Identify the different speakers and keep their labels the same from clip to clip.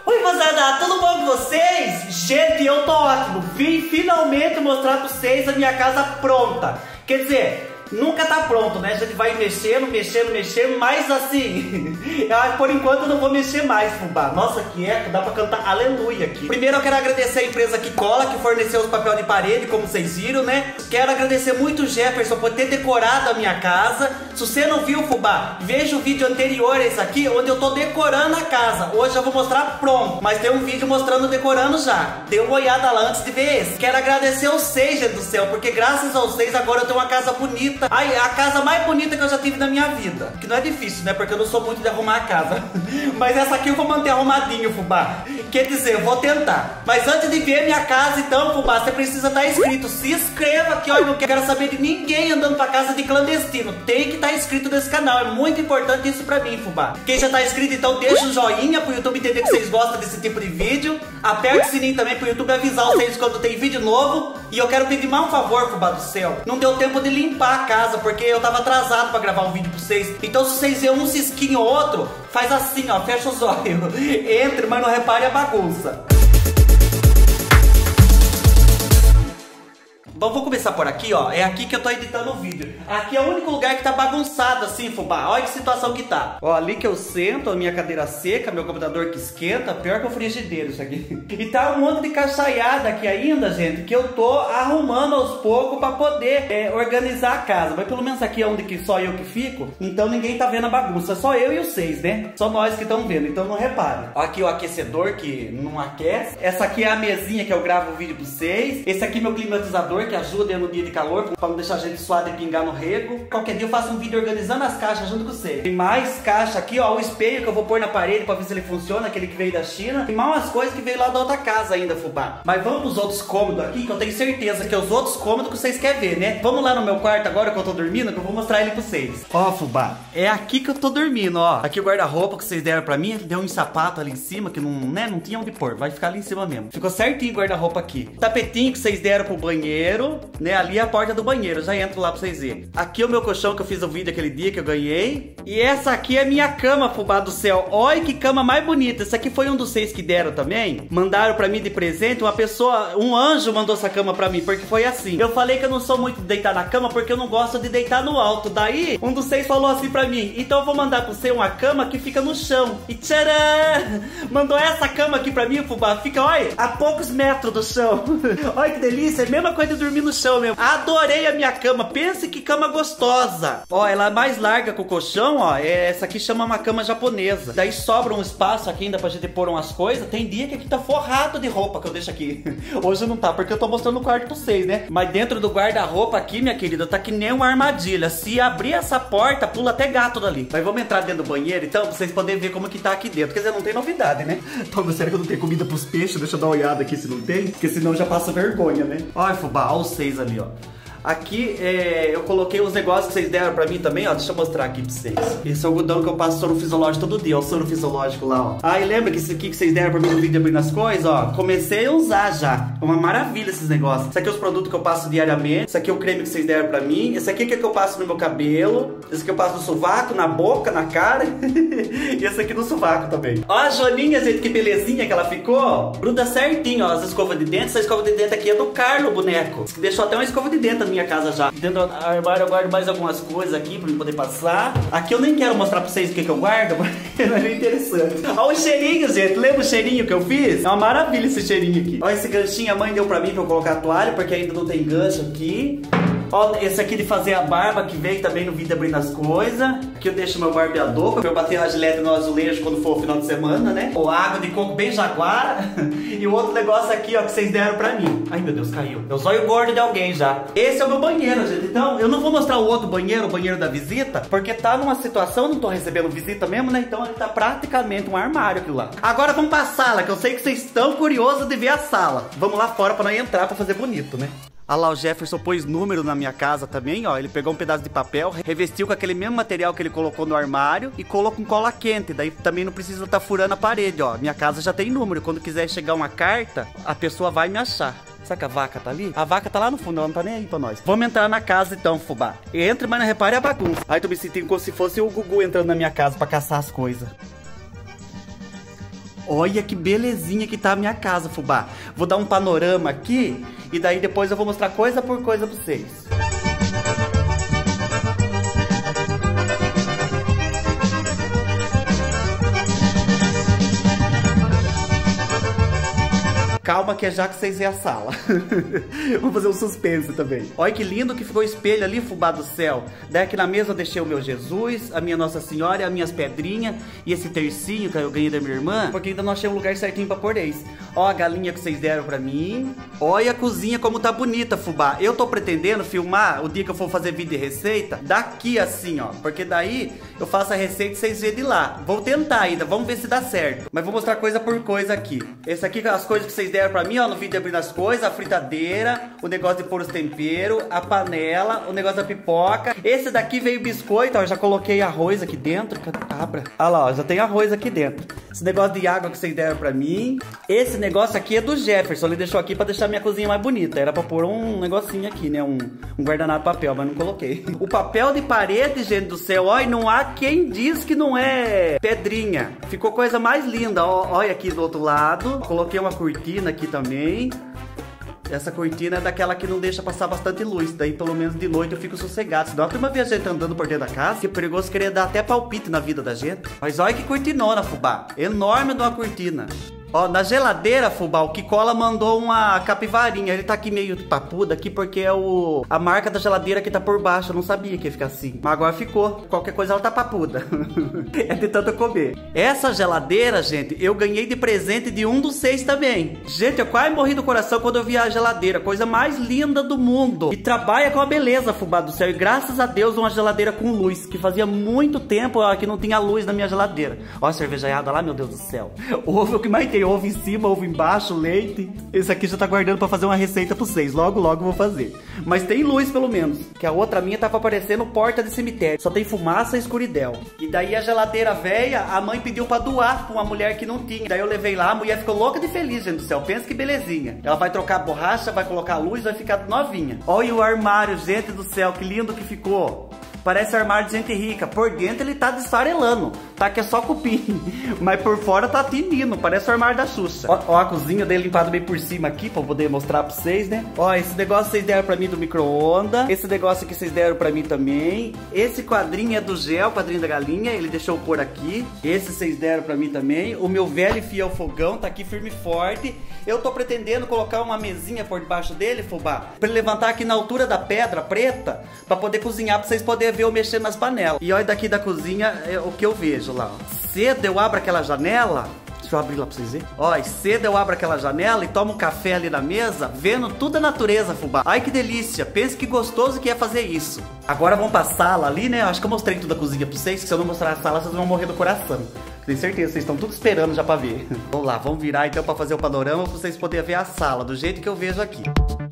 Speaker 1: Oi, moçada, tudo bom com vocês? Gente, eu tô ótimo. Vim finalmente mostrar pra vocês a minha casa pronta. Quer dizer, nunca tá pronto, né? A gente vai mexendo, mas assim, por enquanto eu não vou mexer mais, fubá. Nossa, que eco, dá pra cantar aleluia aqui. Primeiro eu quero agradecer a empresa Kikola, que forneceu os papel de parede, como vocês viram, né? Quero agradecer muito o Jefferson por ter decorado a minha casa. Se você não viu, fubá, veja o vídeo anterior a esse aqui, onde eu tô decorando a casa. Hoje eu vou mostrar pronto, mas tem um vídeo mostrando decorando já. Dê uma olhada lá antes de ver esse. Quero agradecer aos seis, gente do céu, porque graças aos seis agora eu tenho uma casa bonita. Ai, a casa mais bonita que eu já tive na minha vida. Que não é difícil, né? Porque eu não sou muito de arrumar a casa. Mas essa aqui eu vou manter arrumadinho, fubá. Quer dizer, eu vou tentar. Mas antes de ver minha casa, então, fubá, você precisa estar inscrito. Se inscreva aqui, ó. Eu não quero saber de ninguém andando pra casa de clandestino. Tem que estar inscrito nesse canal. É muito importante isso pra mim, fubá. Quem já tá inscrito, então deixa um joinha pro YouTube entender que vocês gostam desse tipo de vídeo. Aperte o sininho também pro YouTube avisar vocês quando tem vídeo novo. E eu quero pedir mais um favor, fubá do céu. Não deu tempo de limpar a casa, porque eu tava atrasado pra gravar um vídeo pra vocês. Então se vocês verem um cisquinho ou outro, faz assim, ó, fecha os olhos. Entre, mas não repare a bagunça. Bom, vou começar por aqui, ó. É aqui que eu tô editando o vídeo. Aqui é o único lugar que tá bagunçado assim, fubá. Olha que situação que tá. Ó, ali que eu sento, a minha cadeira seca, meu computador que esquenta. Pior que o frigideiro isso aqui. E tá um monte de caixaiada aqui ainda, gente, que eu tô arrumando aos poucos pra poder organizar a casa. Mas pelo menos aqui é onde que só eu que fico. Então ninguém tá vendo a bagunça. Só eu e os seis, né? Só nós que estão vendo, então não reparem. Ó, aqui o aquecedor que não aquece. Essa aqui é a mesinha que eu gravo o vídeo pra vocês. Esse aqui é meu climatizador, que ajuda no dia de calor, pra não deixar a gente suada e pingar no rego. Qualquer dia eu faço um vídeo organizando as caixas junto com vocês. Tem mais caixa aqui, ó, o espelho que eu vou pôr na parede pra ver se ele funciona, aquele que veio da China. Tem mais umas coisas que veio lá da outra casa ainda, fubá. Mas vamos pros outros cômodos aqui, que eu tenho certeza que é os outros cômodos que vocês querem ver, né? Vamos lá no meu quarto agora que eu tô dormindo, que eu vou mostrar ele pra vocês. Ó, fubá, é aqui que eu tô dormindo, ó. Aqui o guarda-roupa que vocês deram pra mim, deu um sapato ali em cima, que não, né, não tinha onde pôr. Vai ficar ali em cima mesmo. Ficou certinho o guarda-roupa aqui. Tapetinho que vocês deram pro banheiro, né? Ali é a porta do banheiro, eu já entro lá pra vocês verem. Aqui é o meu colchão que eu fiz o vídeo aquele dia que eu ganhei. E essa aqui é minha cama, fubá do céu. Olha que cama mais bonita. Essa aqui foi um dos seis que deram também. Mandaram pra mim de presente. Uma pessoa, um anjo mandou essa cama pra mim, porque foi assim. Eu falei que eu não sou muito de deitar na cama, porque eu não gosto de deitar no alto. Daí, um dos seis falou assim pra mim: então eu vou mandar pra você uma cama que fica no chão. E tcharam! Mandou essa cama aqui pra mim, fubá. Fica, olha, a poucos metros do chão. Olha que delícia. É a mesma coisa de dormir no chão mesmo. Adorei a minha cama. Pense que cama gostosa. Ó, ela é mais larga que o colchão, ó. Essa aqui chama uma cama japonesa. Daí sobra um espaço aqui ainda pra gente pôr umas coisas. Tem dia que aqui tá forrado de roupa que eu deixo aqui. Hoje não tá, porque eu tô mostrando o quarto pra vocês, né? Mas dentro do guarda-roupa aqui, minha querida, tá que nem uma armadilha. Se abrir essa porta, pula até gato dali. Mas vamos entrar dentro do banheiro, então, pra vocês poderem ver como que tá aqui dentro. Quer dizer, não tem novidade, né? Então, sério que eu não tenho comida pros peixes? Deixa eu dar uma olhada aqui se não tem. Porque senão já passa vergonha, né? Olha, fubá, olha os seis ali, ó. Aqui eu coloquei os negócios que vocês deram pra mim também, ó. Deixa eu mostrar aqui pra vocês. Esse algodão que eu passo soro fisiológico todo dia, ó. O soro fisiológico lá, ó. Ah, e lembra que esse aqui que vocês deram pra mim no vídeo abrindo as coisas, ó. Comecei a usar já. É uma maravilha esses negócios. Esse aqui é os produtos que eu passo diariamente. Esse aqui é o creme que vocês deram pra mim. Esse aqui é que eu passo no meu cabelo. Esse aqui eu passo no sovaco, na boca, na cara. E esse aqui no sovaco também. Ó a Joaninha, gente, que belezinha que ela ficou. Gruda certinho, ó. As escovas de dente. Essa escova de dente aqui é do Carlos, boneco. Deixou até uma escova de dente minha casa já. Dentro do armário eu guardo mais algumas coisas aqui pra eu poder passar. Aqui eu nem quero mostrar pra vocês o que eu guardo, porque não é nem interessante. Olha o cheirinho, gente. Lembra o cheirinho que eu fiz? É uma maravilha esse cheirinho aqui. Olha esse ganchinho, a mãe deu pra mim pra eu colocar a toalha, porque ainda não tem gancho aqui. Ó, esse aqui de fazer a barba, que veio também no vídeo abrindo as coisas. Aqui eu deixo meu barbeador pra eu bater a gilete no azulejo quando for o final de semana, né? Ou água de coco bem jaguara. E o outro negócio aqui, ó, que vocês deram pra mim. Ai, meu Deus, caiu. Eu zóio gordo de alguém já. Esse é o meu banheiro, gente. Então, eu não vou mostrar o outro banheiro, o banheiro da visita, porque tá numa situação, não tô recebendo visita mesmo, né? Então ele tá praticamente um armário aquilo lá. Agora vamos pra sala, que eu sei que vocês estão curiosos de ver a sala. Vamos lá fora pra nós entrar pra fazer bonito, né? Ah lá, o Jefferson pôs número na minha casa também, ó. Ele pegou um pedaço de papel, revestiu com aquele mesmo material que ele colocou no armário e colocou com cola quente. Daí também não precisa estar furando a parede, ó. Minha casa já tem número. Quando quiser chegar uma carta, a pessoa vai me achar. Sabe que a vaca tá ali? A vaca tá lá no fundo, ela não tá nem aí pra nós. Vamos entrar na casa então, fubá. Entre, mas não repare a bagunça. Ai, tô me sentindo como se fosse o Gugu entrando na minha casa pra caçar as coisas. Olha que belezinha que tá a minha casa, fubá. Vou dar um panorama aqui e daí depois eu vou mostrar coisa por coisa pra vocês. Calma que é já que vocês veem a sala. Vamos fazer um suspense também. Olha que lindo que ficou o espelho ali, fubá do céu. Daí aqui na mesa eu deixei o meu Jesus, a minha Nossa Senhora, as minhas pedrinhas e esse tercinho que eu ganhei da minha irmã, porque ainda não achei um lugar certinho pra pôr eles. Ó a galinha que vocês deram pra mim. Olha a cozinha como tá bonita, fubá. Eu tô pretendendo filmar o dia que eu for fazer vídeo de receita daqui assim, ó. Porque daí eu faço a receita e vocês vêem de lá. Vou tentar ainda, vamos ver se dá certo. Mas vou mostrar coisa por coisa aqui. Esse aqui, as coisas que vocês deram pra mim, ó, no vídeo de abrir as coisas, a fritadeira, o negócio de pôr os temperos, a panela, o negócio da pipoca. Esse daqui veio biscoito, ó, eu já coloquei arroz aqui dentro. Abra. Olha lá, ó, já tem arroz aqui dentro. Esse negócio de água que vocês deram pra mim. Esse negócio aqui é do Jefferson, ele deixou aqui pra deixar minha cozinha mais bonita. Era pra pôr um negocinho aqui, né, um guardanapo de papel, mas não coloquei. O papel de parede, gente do céu, ó, e não há quem diz que não é pedrinha. Ficou coisa mais linda, ó, olha aqui do outro lado. Coloquei uma cortina aqui também. Essa cortina é daquela que não deixa passar bastante luz. Daí pelo menos de noite eu fico sossegado. Senão a turma vê a gente andando por dentro da casa, que é perigoso querer dar até palpite na vida da gente. Mas olha que cortinona, fubá. Enorme de uma cortina. Ó, na geladeira, fubá, o Kikola mandou uma capivarinha. Ele tá aqui meio papuda aqui porque é a marca da geladeira que tá por baixo. Eu não sabia que ia ficar assim. Mas agora ficou. Qualquer coisa ela tá papuda. É de tanto comer. Essa geladeira, gente, eu ganhei de presente de um dos 6 também. Gente, eu quase morri do coração quando eu vi a geladeira. Coisa mais linda do mundo. E trabalha com a beleza, fubá do céu. E graças a Deus uma geladeira com luz. Que fazia muito tempo ó, que não tinha luz na minha geladeira. Ó a cervejaiada lá, meu Deus do céu. Ovo é o que mais tem. Ovo em cima, ovo embaixo, leite. Esse aqui já tá guardando pra fazer uma receita pra vocês. Logo, logo vou fazer. Mas tem luz, pelo menos. Que a outra minha tava parecendo porta de cemitério. Só tem fumaça e escuridão. E daí a geladeira velha, a mãe pediu pra doar pra uma mulher que não tinha. Daí eu levei lá, a mulher ficou louca de feliz, gente do céu. Pensa que belezinha. Ela vai trocar a borracha, vai colocar a luz, vai ficar novinha. Olha o armário, gente do céu. Que lindo que ficou. Parece armário de gente rica. Por dentro ele tá desfarelando. Tá que é só cupim. Mas por fora tá tinindo. Parece o armário da Xuxa. Ó a cozinha dele limpada bem por cima aqui. Pra poder mostrar pra vocês, né? Ó, esse negócio vocês deram pra mim do micro-ondas. Esse negócio aqui vocês deram pra mim também. Esse quadrinho é do Gel, quadrinho da galinha. Ele deixou por aqui. Esse vocês deram pra mim também. O meu velho e fiel fogão tá aqui firme e forte. Eu tô pretendendo colocar uma mesinha por debaixo dele, fubá. Pra ele levantar aqui na altura da pedra preta. Pra poder cozinhar, pra vocês poderem ver eu mexendo nas panelas. E olha daqui da cozinha é o que eu vejo lá, ó. Cedo eu abro aquela janela. Deixa eu abrir lá pra vocês verem. Ó, e cedo eu abro aquela janela e tomo um café ali na mesa, vendo toda a natureza, fubá. Ai, que delícia. Pense que gostoso que é fazer isso. Agora vamos pra sala ali, né? Acho que eu mostrei tudo da cozinha pra vocês, que se eu não mostrar a sala, vocês vão morrer do coração. Tenho certeza, vocês estão tudo esperando já pra ver. Vamos lá, vamos virar então pra fazer o panorama, pra vocês poderem ver a sala, do jeito que eu vejo aqui.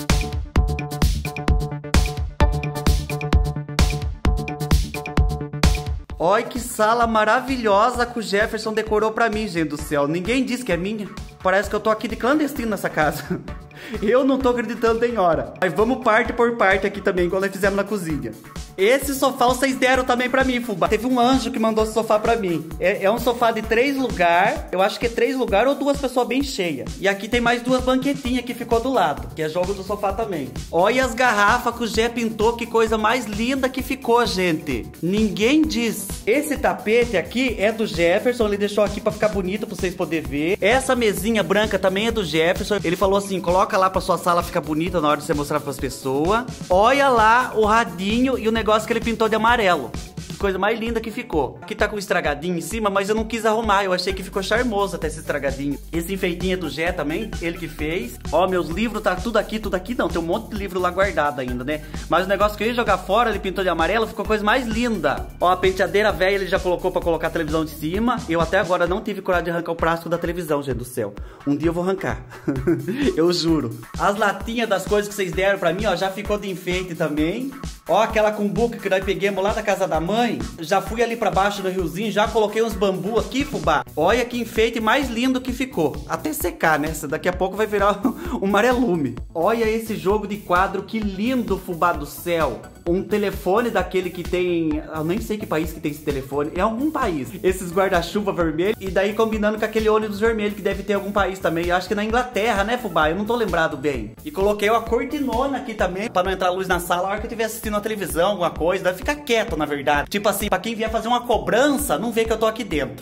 Speaker 1: Olha que sala maravilhosa que o Jefferson decorou pra mim, gente do céu. Ninguém disse que é minha. Parece que eu tô aqui de clandestino nessa casa. Eu não tô acreditando em hora. Mas vamos parte por parte aqui também, igual nós fizemos na cozinha. Esse sofá vocês deram também pra mim, fubá. Teve um anjo que mandou esse sofá pra mim. É um sofá de 3 lugares. Eu acho que é 3 lugares ou 2 pessoas bem cheias. E aqui tem mais 2 banquetinhas que ficou do lado, que é jogo do sofá também. Olha as garrafas que o Jé pintou. Que coisa mais linda que ficou, gente. Ninguém diz. Esse tapete aqui é do Jefferson. Ele deixou aqui pra ficar bonito, pra vocês poderem ver. Essa mesinha branca também é do Jefferson. Ele falou assim, coloca lá pra sua sala ficar bonita na hora de você mostrar pras pessoas. Olha lá o radinho e o negócio que ele pintou de amarelo. Coisa mais linda que ficou. Aqui tá com um estragadinho em cima, mas eu não quis arrumar. Eu achei que ficou charmoso até esse estragadinho. Esse enfeitinho é do Gé também, ele que fez. Ó, meus livros tá tudo aqui. Não, tem um monte de livro lá guardado ainda, né? Mas o negócio que eu ia jogar fora, ele pintou de amarelo, ficou a coisa mais linda. Ó, a penteadeira velha ele já colocou pra colocar a televisão de cima. Eu até agora não tive coragem de arrancar o plástico da televisão, gente do céu. Um dia eu vou arrancar. Eu juro. As latinhas das coisas que vocês deram pra mim, ó, já ficou de enfeite também. Ó, aquela cumbuca que nós pegamos lá da casa da mãe. Já fui ali pra baixo do riozinho, já coloquei uns bambu aqui, fubá. Olha que enfeite mais lindo que ficou. Até secar, né? Daqui a pouco vai virar um marelume. Olha esse jogo de quadro, que lindo, fubá do céu. um telefone daquele que tem... Eu nem sei que país que tem esse telefone. É algum país. Esses guarda-chuva vermelho. E daí combinando com aquele ônibus vermelho que deve ter algum país também. Eu acho que na Inglaterra, né, fubá? Eu não tô lembrado bem. E coloquei uma cortinona aqui também, pra não entrar luz na sala. A hora que eu estiver assistindo a televisão, alguma coisa, deve ficar quieto, na verdade. Tipo assim, pra quem vier fazer uma cobrança, não vê que eu tô aqui dentro.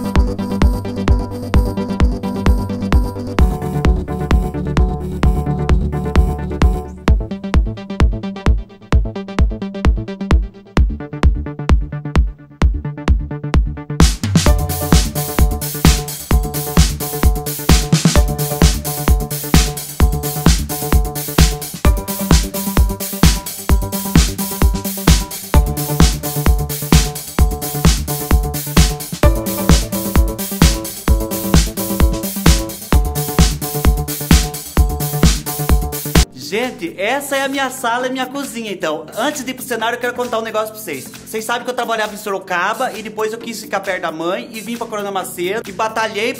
Speaker 1: Gente, essa é a minha sala e minha cozinha, então. Antes de ir pro cenário, eu quero contar um negócio pra vocês. Vocês sabem que eu trabalhava em Sorocaba e depois eu quis ficar perto da mãe e vim pra Coronel Macedo. E batalhei,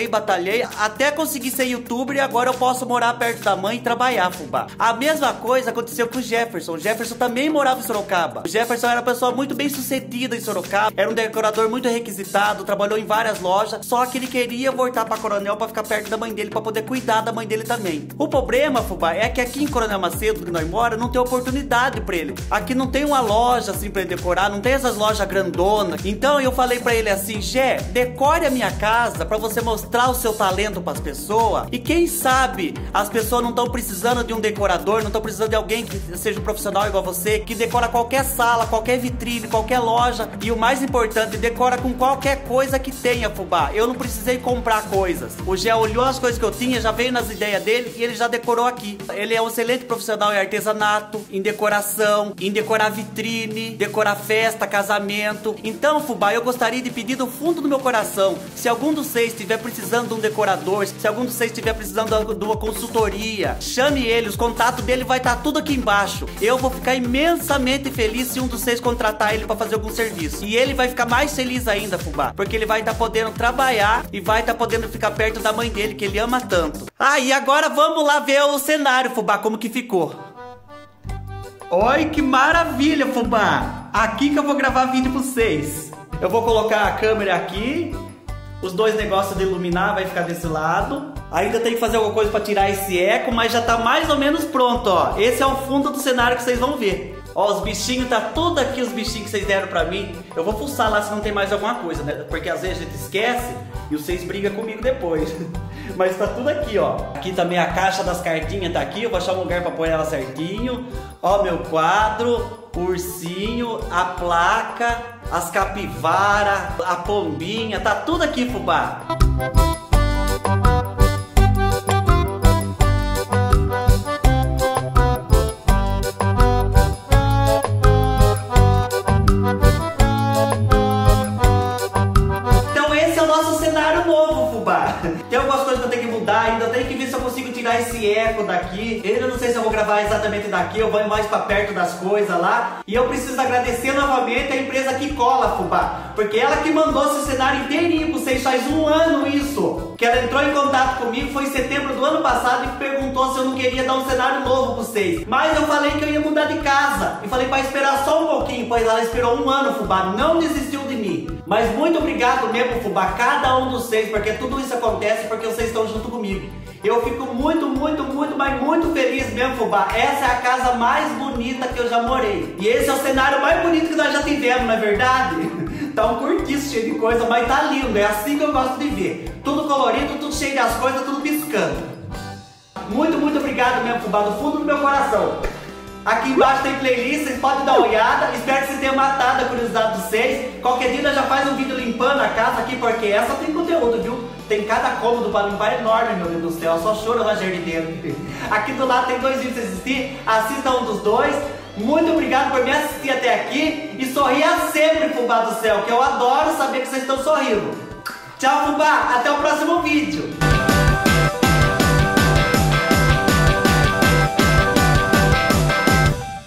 Speaker 1: até conseguir ser youtuber e agora eu posso morar perto da mãe e trabalhar, fubá. A mesma coisa aconteceu com o Jefferson. O Jefferson também morava em Sorocaba. O Jefferson era uma pessoa muito bem sucedida em Sorocaba. Era um decorador muito requisitado, trabalhou em várias lojas. Só que ele queria voltar pra Coronel pra ficar perto da mãe dele, pra poder cuidar da mãe dele também. O problema, fubá, é que aqui em Coronel Macedo, que nós mora, não tem oportunidade pra ele. Aqui não tem uma loja assim pra ele decorar, não tem essas lojas grandonas. Então eu falei pra ele assim: Gé, decore a minha casa pra você mostrar o seu talento pras pessoas. E quem sabe as pessoas não estão precisando de um decorador, não estão precisando de alguém que seja um profissional igual você, que decora qualquer sala, qualquer vitrine, qualquer loja. E o mais importante, decora com qualquer coisa que tenha, fubá. Eu não precisei comprar coisas. O Gé olhou as coisas que eu tinha, já veio nas ideias dele e ele já decorou aqui. Ele é um excelente profissional em artesanato, em decoração, em decorar vitrine, decorar festa, casamento. Então, fubá, eu gostaria de pedir do fundo do meu coração, se algum de vocês estiver precisando de um decorador, se algum de vocês estiver precisando de uma consultoria, chame ele, os contatos dele vai estar tudo aqui embaixo. Eu vou ficar imensamente feliz se um de vocês contratar ele para fazer algum serviço. E ele vai ficar mais feliz ainda, fubá, porque ele vai estar podendo trabalhar e vai estar podendo ficar perto da mãe dele, que ele ama tanto. Ah, e agora vamos lá ver o cenário, fubá, como que ficou. Olha que maravilha, fubá. Aqui que eu vou gravar vídeo pra vocês. Eu vou colocar a câmera aqui. Os dois negócios de iluminar vai ficar desse lado. Ainda tem que fazer alguma coisa pra tirar esse eco, mas já tá mais ou menos pronto, ó. Esse é o fundo do cenário que vocês vão ver. Ó, os bichinhos, tá tudo aqui, os bichinhos que vocês deram pra mim. Eu vou fuçar lá se não tem mais alguma coisa, né? Porque às vezes a gente esquece e vocês brigam comigo depois. Mas tá tudo aqui, ó. Aqui também a caixa das cartinhas tá aqui. Eu vou achar um lugar pra pôr ela certinho. Ó, meu quadro, o ursinho, a placa, as capivaras, a pombinha. Tá tudo aqui, fubá. Tem algumas coisas que eu tenho que mudar ainda, eu tenho que ver se eu consigo tirar esse eco daqui. Eu não sei se eu vou gravar exatamente daqui, eu vou mais pra perto das coisas lá. E eu preciso agradecer novamente a empresa que cola, fubá, porque ela que mandou esse cenário inteirinho pra vocês, faz um ano isso. Que ela entrou em contato comigo, foi em setembro do ano passado e perguntou se eu não queria dar um cenário novo pra vocês. Mas eu falei que eu ia mudar de casa e falei pra esperar só um pouquinho, pois ela esperou um ano, fubá, não desistiu de mim. Mas muito obrigado mesmo, fubá, cada um de vocês, porque tudo isso acontece porque vocês estão junto comigo. Eu fico muito, mas muito feliz mesmo, fubá. Essa é a casa mais bonita que eu já morei. E esse é o cenário mais bonito que nós já tivemos, não é verdade? Tá um cortiço cheio de coisa, mas tá lindo. É assim que eu gosto de ver. Tudo colorido, tudo cheio das coisas, tudo piscando. Muito obrigado mesmo, fubá, do fundo do meu coração. Aqui embaixo tem playlist, vocês podem dar uma olhada. Espero que vocês tenham matado a curiosidade de vocês. Qualquer dia já faz um vídeo limpando a casa aqui, porque essa tem conteúdo, viu? Tem cada cômodo para limpar enorme, meu Deus do céu. Só choro lá jardineiro. Aqui do lado tem 2 vídeos pra vocês assistirem. Assista um dos 2. Muito obrigado por me assistir até aqui. E sorria sempre, fubá do céu, que eu adoro saber que vocês estão sorrindo. Tchau, fubá. Até o próximo vídeo.